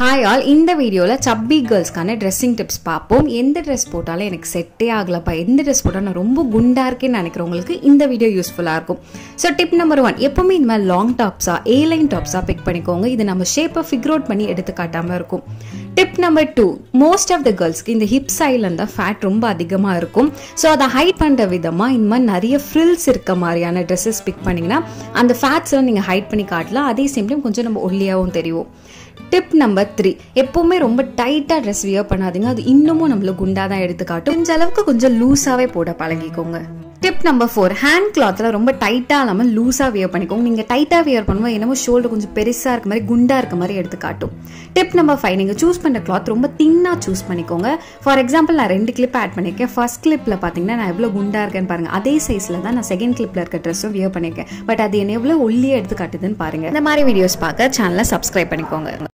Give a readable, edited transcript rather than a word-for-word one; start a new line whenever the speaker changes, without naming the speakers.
Hi all, இந்த வீடியோல chubby girlsக்கான dressing tips பார்ப்போம். எந்த dress போட்டாலும் எனக்கு செட்டே ஆகலப்பா, எந்த dress போட்டா நான் ரொம்ப குண்டா இருக்கேன்னு நினைக்கிறவங்களுக்கு இந்த வீடியோ யூஸ்ஃபுல்லா இருக்கும். ஸோ டிப் நம்பர் 1, எப்பவுமே இந்த மாதிரி லாங் டாப்ஸா A-line டாப்ஸா பிக் பண்ணிக்கோங்க. இது நம்ம ஷேப்பை ஃபிகர் அவுட் பண்ணி எடுத்து காட்டாம இருக்கும். Tip number 2, most of the கேர்ள்ஸ்க்கு இந்த ஹிப் சைடில் இருந்தால் ஃபேட் ரொம்ப அதிகமாக இருக்கும். ஸோ அதை ஹைட் பண்ணுற விதமாக இந்த மாதிரி நிறைய ஃப்ரில்ஸ் இருக்க மாதிரியான ட்ரெஸ்ஸஸ் பிக் பண்ணிங்கன்னா அந்த ஃபேட்ஸ்லாம் நீங்கள் ஹைட் பண்ணி காட்டலாம். அதே சேம் டைம் கொஞ்சம் நம்ம ஒல்லியாகவும் தெரியும். டிப் நம்பர் 3, எப்பவுமே ரொம்ப டைட்டாக ட்ரெஸ் வியர் பண்ணாதீங்க. அது இன்னமும் நம்மள குண்டா தான் எடுத்து காட்டும். இந்த அளவுக்கு கொஞ்சம் லூஸாகவே போட பழகிக்கோங்க. டிப் நம்பர் 4, ஹேண்ட் கிளாத்ல ரொம்ப டைட்டா இல்லாமல் லூஸா வியர் பண்ணிக்கோங்க. நீங்க டைட்டா வியர் பண்ணும்போது என்னமோ ஷோல்டர் கொஞ்சம் பெருசா இருக்க மாதிரி குண்டா இருக்க மாதிரி எடுத்து காட்டும். டிப் நம்பர் 5, நீங்க சூஸ் பண்ற கிளாத் ரொம்ப தின்னா சூஸ் பண்ணிக்கோங்க. ஃபார் எக்ஸாம்பிள் நான் 2 கிளிப் ஆட் பண்ணிருக்கேன். ஃபர்ஸ்ட் கிளிப்ல பாத்தீங்கன்னா நான் எவ்வளவு குண்டா இருக்கேன்னு பாருங்க. அதே சைஸ்ல தான் நான் செகண்ட் கிளிப்ல இருக்க ட்ரெஸ்ஸும் வியர் பண்ணிருக்கேன். பட் அது என்ன எவ்வளவு ஒல்லியா எடுத்து காட்டுதுன்னு பாருங்க. இந்த மாதிரி வீடியோஸ் பார்க்க சேனலை சப்ஸ்கிரைப் பண்ணிக்கோங்க.